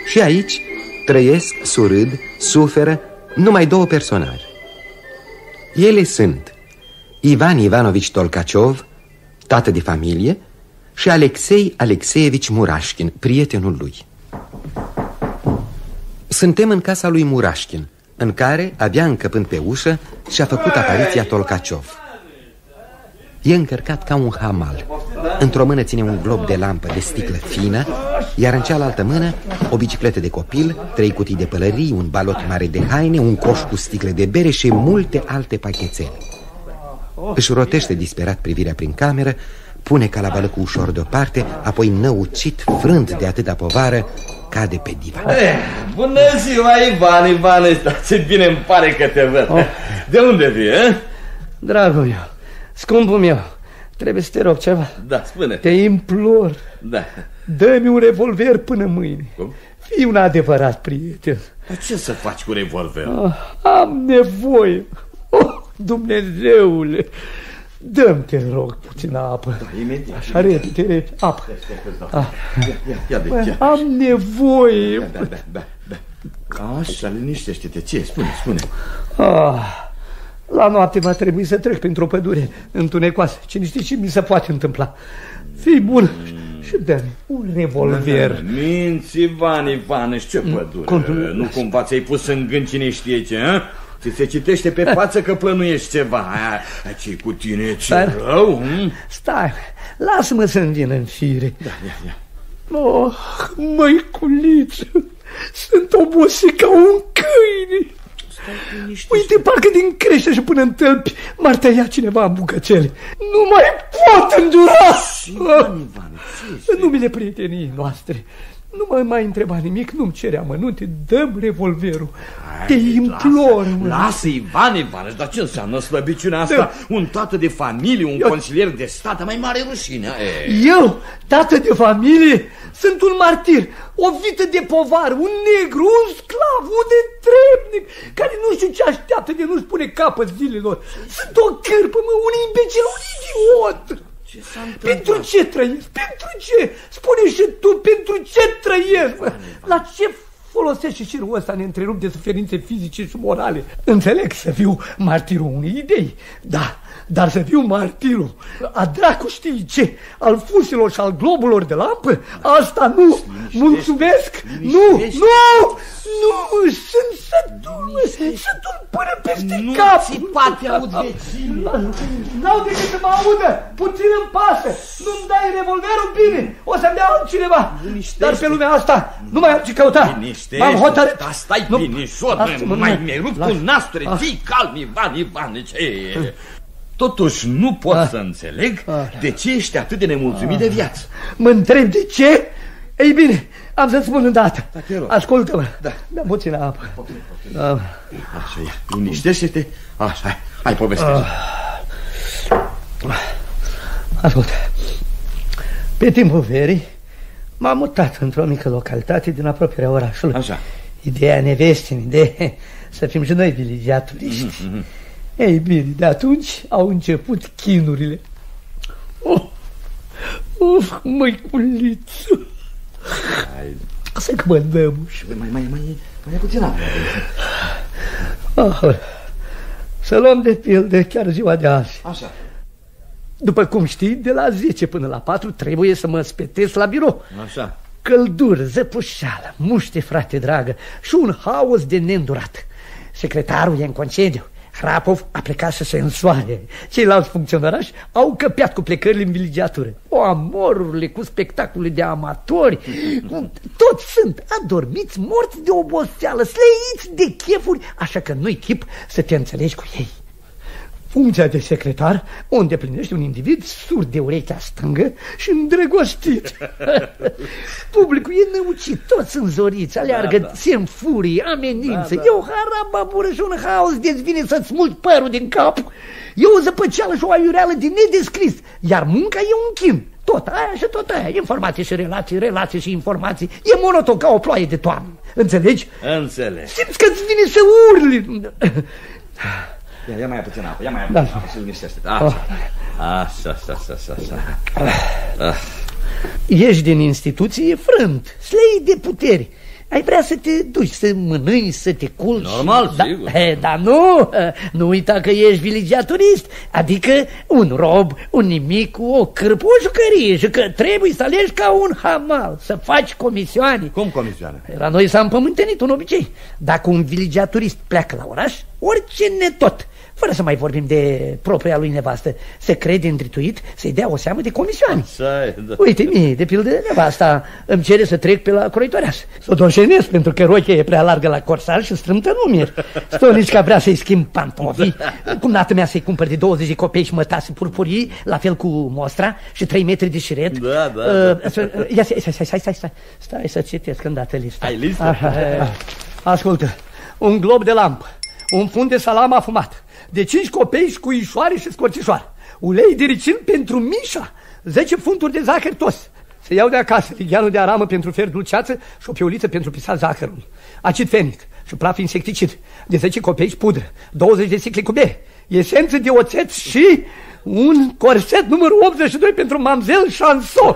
Și aici trăiesc, surâd, suferă numai două personaje. Ele sunt Ivan Ivanovici Tolkaciov, tată de familie, și Alexei Alexeevici Murașkin, prietenul lui. Suntem în casa lui Murașkin, în care, abia încăpând pe ușă, și-a făcut apariția Tolkaciov. E încărcat ca un hamal. Într-o mână ține un glob de lampă de sticlă fină, iar în cealaltă mână o bicicletă de copil, 3 cutii de pălării, un balot mare de haine, un coș cu sticle de bere și multe alte pachetele. Își rotește disperat privirea prin cameră, pune calabalăcul ușor deoparte, apoi năucit, frânt de atâta povară, cade pe divan. Bună ziua, Ivan, Ivan, ce bine îmi pare că te văd. De unde vii, eh? Dragul meu, scumpul meu, trebuie să te rog ceva. Da, spune. Te implor. Da. Dă-mi un revolver până mâine. Cum? Fii un adevărat prieten. Dar ce să faci cu revolverul? Am nevoie. Dumnezeule, dă-mi, te rog, puțină apă. Da, imediat. Așa, repede, apă. Ia. Am nevoie. Da. Așa, liniștește-te. Ce? Spune. La noapte va trebui să trec printr-o pădure întunecoasă. Cine știe ce mi se poate întâmpla. Fii bun și dă-mi un revolver. Minți, Ivan, ce pădure? Nu cumva ți-ai pus în gând cine știe ce, hă? Ți se citește pe față că plănuiești ceva. Ce-i cu tine, ce rău? Stai, lasă-mă să-mi vin în fire. Da, ia. Măiculiță, sunt obosit ca un câine. Uite, parcă din crește și până în tălpi m-ar tăia cineva în bucățele. Nu mai pot îndura. În numele prieteniei noastre, nu mă mai întreba nimic, nu-mi cere amănunte, dă-mi revolverul. Te implor. Lasă, Ivan, dar ce înseamnă slăbiciunea asta? Un tată de familie, un consilier de stat, mai mare rușine. Eu, tată de familie, sunt un martir, o vită de povară, un negru, un sclav, un netrebnic, care nu știu ce așteaptă de nu-și pune capăt zilelor. Sunt o cârpă, un imbecil, un idiot. Pentru ce trăiesc? Pentru ce? Spune și tu, pentru ce trăiesc? La ce folosește șirul ăsta neîntrerupt de suferințe fizice și morale? Înțeleg să fiu martirul unei idei, da, dar să fiu martirul a dracu știi ce, al fusilor și al globurilor de lampă? Asta nu, mulțumesc, nu, sunt sătul până peste cap. Nu țipa, te aud vecinii. N-au decât să mă audă, puțin îmi pasă. Nu-mi dai revolverul, bine, o să-mi dea altcineva. Dar pe lumea asta nu mai am ce căuta. M-am hotărât. Dar stai binișor, mai rup cu nasture, fii calm, Ivan, ce e? Totuși nu pot să înțeleg de ce ești atât de nemulțumit de viață. Mă întreb de ce? Ei bine, am să-ți spun îndată. Ascultă-mă, dă-mi puțină apă. Așa, ia, liniștește-te. Așa, hai, povestește. Ascultă, pe timpul verii m-am mutat într-o mică localitate din apropierea orașului. Așa. Ideea nevestii, de să fim și noi viligiaturiști. Ei bine, de atunci au început chinurile. Măiculiță. Asta că mă dămuș. Mai puțin apă. Să luăm de pildă chiar ziua de azi. Așa. După cum știi, de la 10 până la 4 trebuie să mă spetesc la birou. Așa. Căldură, zăpușeală, muște, frate dragă, și un haos de neîndurat. Secretarul e în concediu. Hrapov a plecat să se însoare. Ceilalți funcționarași au căpiat cu plecările în viligiatură. Amorurile cu spectacole de amatori. Toți sunt adormiți, morți de oboseală, sleiți de chefuri, așa că nu-i chip să te înțelegi cu ei. Funcția de secretar o îndeplinește un individ surd de urechea stângă și îndrăgostit. Publicul e năucit, toți sunt zoriți, aleargă, se înfurie, amenință. E o harababură și un haos de-ți vine să-ți smulgi părul din cap. E o zăpăceală și o aiureală de nedescris, iar munca e un chin. Tot aia și tot aia, informații și relații și informații. E monoton ca o ploaie de toamnă. Înțelegi? Înțeleg. Simți că-ți vine să urli. Ia mai puțin apă, apă și liniștește-te. Așa. Ieși din instituție frânt, slei de puteri. ai vrea să te duci, să mănânci, să te culci. Normal, sigur. Dar nu uita că ești vilegiaturist, adică un rob, un nimic, o cârpă, o jucărie, și că trebuie să alegi ca un hamal, să faci comisioane. Cum comisioane? La noi s-a împământenit un obicei. Dacă un vilegiaturist pleacă la oraș, orice netot, fără să mai vorbim de propria lui nevastă, se crede îndrituit să-i dea o seamă de comisioane. Da. Uite, mie, de pildă, nevasta îmi cere să trec pe la croitoreasă, să o doșenesc pentru că rochia e prea largă la corsar și strâmtă nu mier. Stonici vrea să-i schimb pantofii, cumnată mea să-i cumpăr de 20 copei și mătase purpurii, la fel cu mostra și 3 metri de șiret. Da. Stai să citesc îndată lista. Ai listă? Ascultă, un glob de lampă, un fund de salam afumat, de 5 copei, scuișoare și scorțișoară, ulei de ricin pentru Mișa, 10 funturi de zahăr tos. Se iau de acasă ligheanul de aramă pentru fer dulceață și o piuliță pentru pisat zahărul, acid fenic și praf insecticid, de 10 copei pudră, 20 de sticle cu bere, esență de oțet și un corset numărul 82 pentru mamzel Chanson.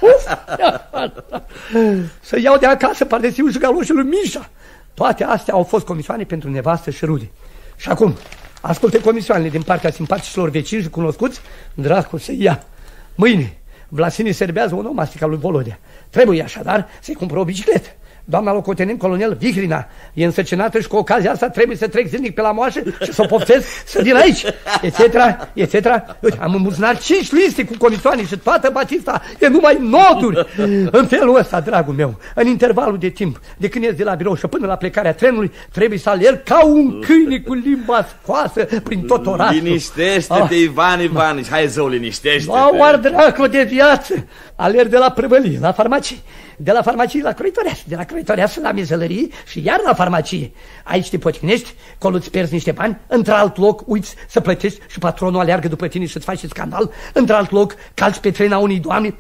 Să iau de acasă pardesiul și galoșul lui Mișa. Toate astea au fost comisioane pentru nevastă și rude. Și acum, asculte comisioanele din partea simpaticilor vecini și cunoscuți, dracu să ia. Mâine, Vlasinii serbează o nomastică lui Volodea. Trebuie așadar să-i cumpără o bicicletă. Doamna locotenent colonel Vihrina e însărcinată și cu ocazia asta trebuie să trec zilnic pe la moașă și să o poftez să din aici, etc. Uite, am în buzunar 5 liste cu comisioane și toată Batista e numai noturi. În felul ăsta, dragul meu, în intervalul de timp, de când ies de la birou și până la plecarea trenului, trebuie să alerg ca un câine cu limba scoasă prin tot orașul. Liniștește-te, Ivan Ivanici, hai zău, liniștește-te. Oar dracu de viață. Alerg de la prăvălie, la farmacie, de la farmacie la croitoreasă, de la croitoreasă la mizălărie și iar la farmacie. Aici te poticnești, colo îți pierzi niște bani, într-alt loc uiți să plătești și patronul aleargă după tine și îți faci scandal, într-alt loc calci pe trena unei doamne.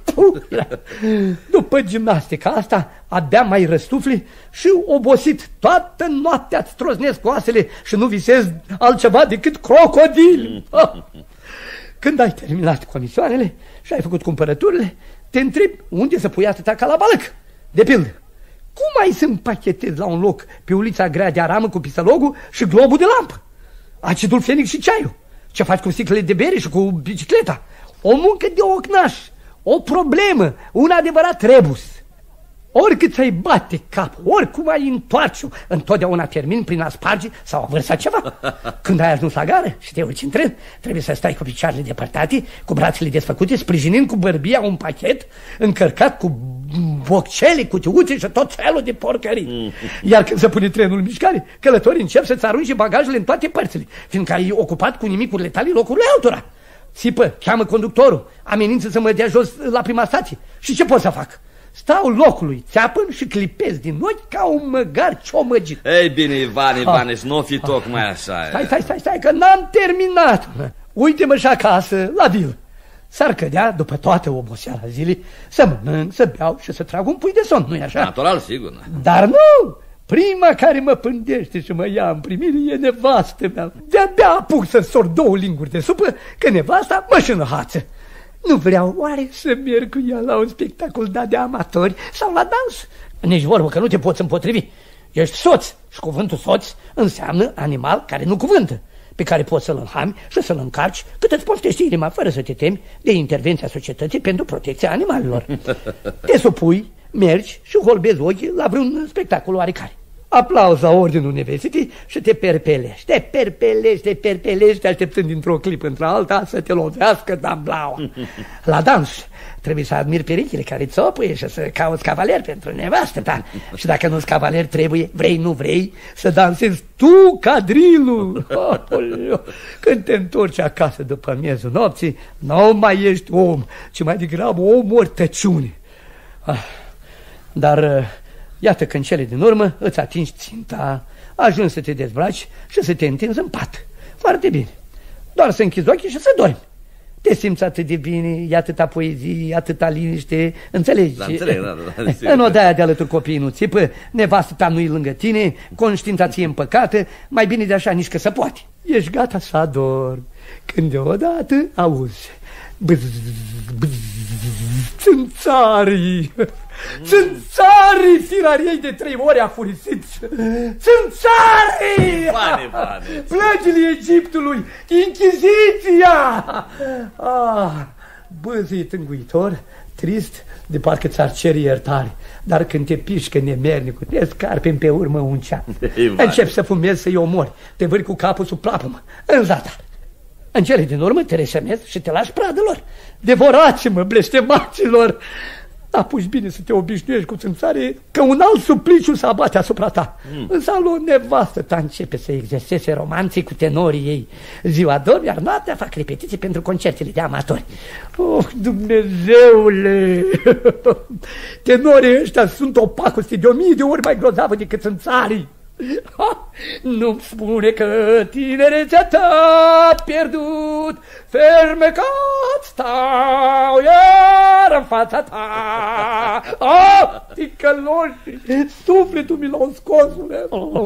După gimnastica asta, abia mai răstufli și obosit. Toată noaptea îți troznesc oasele și nu visezi altceva decât crocodili. Când ai terminat comisioanele și ai făcut cumpărăturile, te întrebi unde să pui atâta calabalăc. De pildă, cum ai să împachetezi la un loc piulița grea de aramă cu pisălogul și globul de lampă, acidul fenic și ceaiul? Ce faci cu sticlele de bere și cu bicicleta? O muncă de ocnaș, o problemă, un adevărat rebus. Oricât ți-ai bate capul, oricum ai întoarce-o, întotdeauna termin prin a sparge sau a vărsa ceva. Când ai ajuns la gară și te urci în tren, trebuie să stai cu picioarele depărtate, cu brațele desfăcute, sprijinind cu bărbia un pachet încărcat cu boccele, cutiuțe și tot felul de porcării. Iar când se pune trenul în mișcare, călătorii încep să-ți arunce bagajele în toate părțile, fiindcă ai ocupat cu nimicurile tale locurile altora. Țipă, cheamă conductorul, amenință să mă dea jos la prima stație. Și ce pot să fac? Stau locului, țeapăn și clipez din ochi ca un măgar ciomăgit. Ei bine, Ivan Ivanici, nu fi tocmai așa. Stai, că n-am terminat. Uite-mă și acasă, la vilă. S-ar cădea, după toată oboseala zilei, să mănânc, să beau și să trag un pui de somn, nu-i așa? Natural, sigur. Dar nu! Prima care mă pândește și mă ia în primire e nevastă mea. De-abia apuc să sor 2 linguri de supă, că nevasta mă și înhață. Nu vreau oare să merg cu ea la un spectacol de amatori sau la dans? Nici vorbă că nu te poți împotrivi. Ești soț și cuvântul soț înseamnă animal care nu cuvântă, pe care poți să-l înhami și să-l încarci cât îți poftește inima, fără să te temi de intervenția societății pentru protecția animalelor. Te supui, mergi și holbezi ochii la vreun spectacol oarecare. Aplauzi la ordinul universității și te perpelești. Te perpelești, așteptând dintr-o clipă într-alta să te lovească damblaua. La dans trebuie să admiri perechile care țopăie și să cauți cavaler pentru nevastă ta. Și dacă nu-ți cavaler, trebuie, vrei, nu vrei, să dansezi tu cadrilul. Când te întorci acasă după miezul nopții, nu mai ești om, ci mai degrabă o mortăciune. Dar iată că în cele din urmă îți atingi ținta, ajungi să te dezbraci și să te întinzi în pat. Foarte bine. Doar să închizi ochii și să dormi. Te simți atât de bine, e atâta poezie, atâta liniște, înțelegi? Da, înțeleg, da. În odaia de alături copiii nu țipă, nevastă ta nu-i lângă tine, conștiința ție împăcată, mai bine de așa nici că se poate. Ești gata să adormi, când deodată auzi bzz, bzz, Țânțarii! Țânțarii firariei de 3 ori afurisiți! Țânțarii! Plăgile Egiptului! Inchiziția! Băzii tânguitor, trist, de parcă ți-ar cere iertare. Dar când te pișcă nemernicul, te scarpi pe urmă un ceas. Începi să fumezi, să-i omori. Te vâri cu capul sub plapămă, în zadar. În cele din urmă te resemnezi și te lași pradălor. Devorați-mă, blestemaților! Apuci bine să te obișnuiești cu țânțare, că un alt supliciu se abate asupra ta. Însă o nevastă ta începe să exerseze romanții cu tenorii ei. Ziua dorm, iar noaptea fac repetiții pentru concertele de amatori. Oh, Dumnezeule! Tenorii ăștia sunt o pacoste de 1000 de ori mai grozavă decât țânțarii. Nu-mi spune că tinerețea ta pierdut, fermecat stau iar în fața ta. Ticăloși, sufletul mi l-au scosule.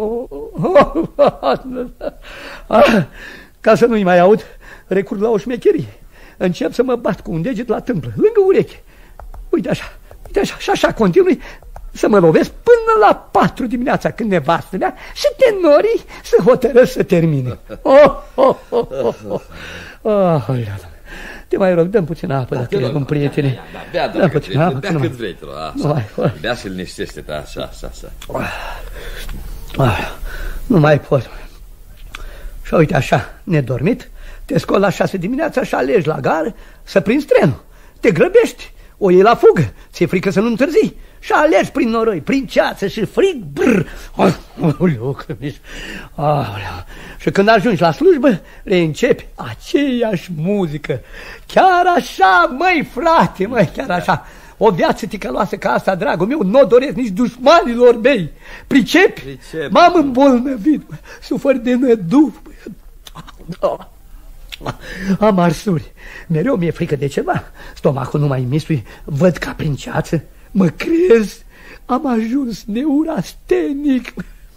Ca să nu-i mai aud, recurg la o șmecherie. Încep să mă bat cu un deget la tâmplă, lângă ureche. Uite așa, și așa continui să mă lovesc până la 4 dimineața, când nevastă mea și tenorii să hotărăsc să termine. Te mai rog, dăm puțină apă, dacă ești un prietene. Bea cât vrei, bea și liniștește-te, așa. Nu mai pot. Și uite așa, nedormit, te scoli la 6 dimineața și alegi la gară să prinzi trenul. Te grăbești, o iei la fugă, ți-e frică să nu întârzii. Și alergi prin noroi, prin ceață și frig, brr. Și când ajungi la slujbă, reîncepi aceeași muzică. Chiar așa, măi frate, chiar așa. O viață ticăloasă ca asta, dragul meu, nu o doresc nici dușmanilor mei. Pricepi? M-am îmbolnăvit, sufăr de năduf. Am arsuri. Mereu mi-e frică de ceva. Stomacul nu mai mistui, văd ca prin ceață. Mă crezi? Am ajuns neurastenic.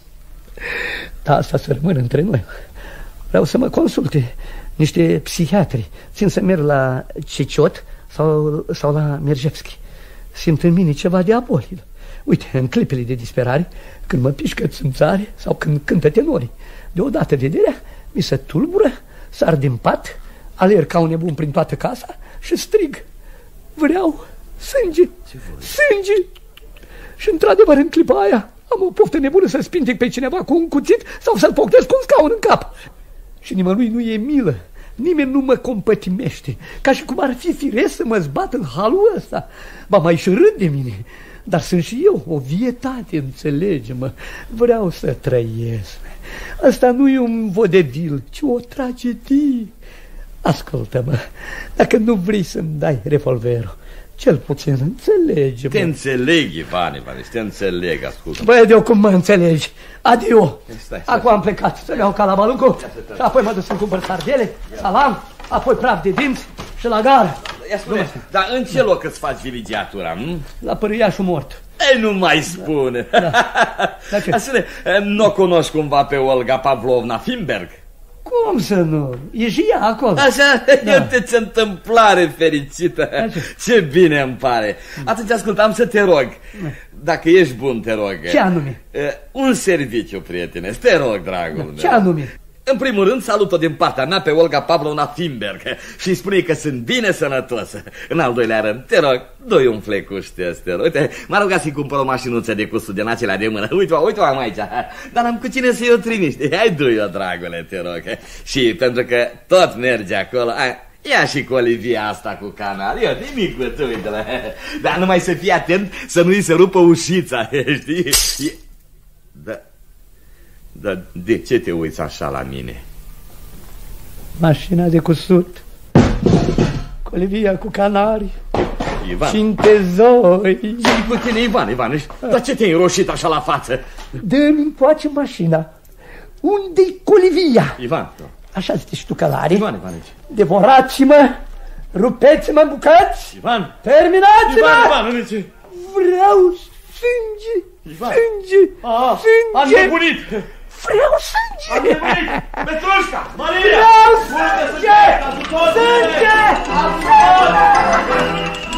Da, asta să rămână între noi. Vreau să mă consulte niște psihiatri. Țin să merg la Ciciot sau la Merjevski. Simt în mine ceva diabolic. Uite, în clipele de disperare, când mă pișcă țânțare sau când cântă tenorii, deodată vederea mi se tulbură, sar din pat, alerg ca un nebun prin toată casa și strig: vreau sânge, sânge! Și într-adevăr, în clipa aia, am o poftă nebună să spintec pe cineva cu un cuțit sau să-l poctesc cu un scaun în cap. Și nimănui nu e milă, nimeni nu mă compătimește, ca și cum ar fi firesc să mă zbat în halul ăsta. Ba mai și râd de mine, dar sunt și eu o vietate, înțelege-mă. Vreau să trăiesc. Asta nu e un vodevil, ci o tragedie. Ascultă-mă, dacă nu vrei să-mi dai revolverul, cel puțin înțelege-mă. Te înțeleg, Ivan, te înțeleg, ascultă. Băi, de-o cum mă înțelegi. Adio. Acum am plecat să-mi iau calabalucul și apoi mă duc să-mi cumpăr sardele, salam, apoi praf de dinți și la gară. Ia spune, dar în ce loc îți faci viligiatura? La Părâiașul Mort. Ei, nu mai spune. Da. Nu o cunoști cumva pe Olga Pavlovna Finberg? Cum să nu? E și ea acolo. Așa, iată ce întâmplare fericită. Așa. Ce bine îmi pare. Atunci ascultam să te rog, dacă ești bun, te rog. Ce anume? Un serviciu, prietene, te rog, dragul meu. Ce anume? În primul rând, salut-o din partea mea pe Olga Pavlovna Finberg și spune că sunt bine sănătosă. În al doilea rând, te rog, dă-i un flecuș test, te rog. Uite, m-a rugat să-i cumpăr o mașinuță de cu studenacele de mână. Uite-o am aici. Dar n-am cu cine să-i o trimiști. Hai, du-i-o, dragule, te rog. Și pentru că tot merge acolo, ia și cu Olivia asta cu canal. Eu, nimic, uite-le. Dar numai să fii atent să nu-i se rupă ușița, știi? Da. Dar de ce te uiți așa la mine? Mașina de cusut, Olivia cu canarii, Ivan. și întezoi. Zi cu tine, Ivan, dar ce te-ai înroșit așa la față? Dă-mi încoace mașina. Unde-i Olivia? Ivan. Așa zici tu, călare. Ivan. Devorați-mă, rupeți-mă în bucăți. Ivan. Terminați-mă. Ivan, vreau sânge. Ivan. Sânge. Sânge. Am nebunit. Vreau sânge. Am nebunit. Petrușca, Maria. Vreau sânge. Sânge.